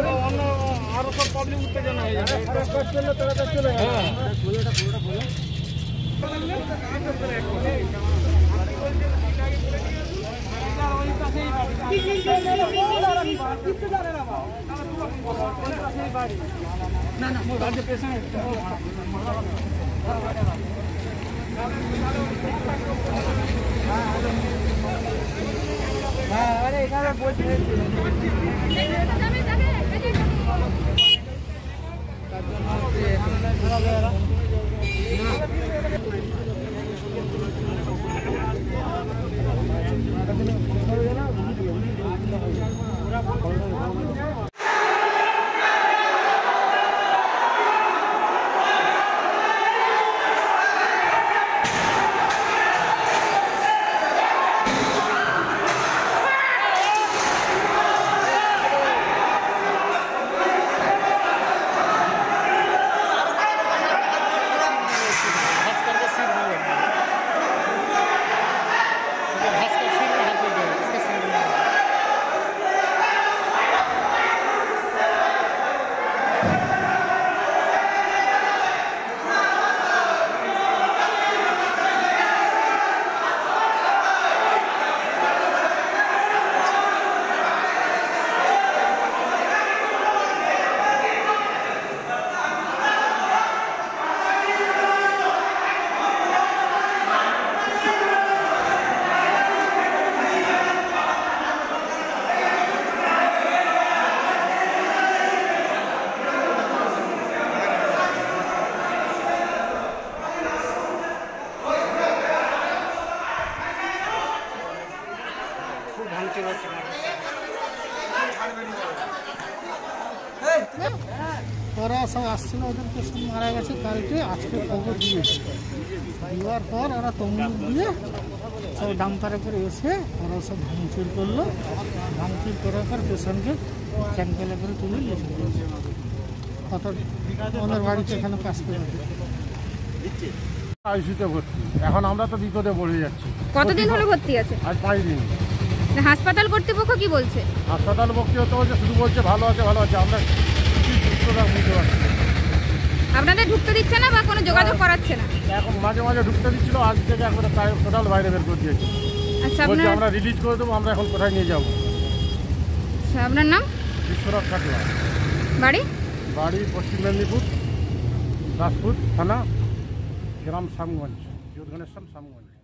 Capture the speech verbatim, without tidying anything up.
অন্য আরো সব পাবলিক উত্তেজনা হয়ে যাবে। তাড়াতাড়ি চলে যাবে। না না রাজ্য পেশেন্ট হ্যাঁ আরে এখানে বলছি ওরা সব আসছিল, ওদেরকে সব মারা গেছে কালকে, আজকে খবর দিয়েছে। দেওয়ার পর ওরা তমলুক দিয়ে সব ডাম্পারে করে এসে ওরা সব ভাঙচুর করলো। ভাঙচুর করার পর পেশেন্টকে ক্যাম্পেলে করে তুলে নিয়ে চলে কত ওনার বাড়িতে এখানে কাজ করে আইসিতে ভর্তি। এখন আমরা তো বিপদে পড়ে যাচ্ছি। কতদিন হলো ভর্তি আছে? আজ পাঁচ দিন। হাসপাতাল কর্তৃপক্ষ কি বলছে? হাসপাতাল কর্তৃপক্ষ বলছে, শুধু বলছে ভালো আছে ভালো আছে, আমরা সুস্থতা বুঝতে পারছি। আপনাদের ঢুকতে দিচ্ছে না বা কোনো যোগাযোগ করাচ্ছে না? এখন মাঝে মাঝে ঢুকতে দিচ্ছিল, আজ থেকে একবারে টোটাল বাইরে বের করে দিয়েছি। আচ্ছা, বলছে আমরা রিলিজ করে দেবো, আমরা এখন কোথায় নিয়ে যাবো। আচ্ছা, আপনার নাম? বিশ্বনাথ খাটুয়া। বাড়ি? বাড়ি পশ্চিম মেদিনীপুর, দাসপুর থানা, গ্রাম শামগঞ্জ, যোধঘনেশ্বর শামগঞ্জ।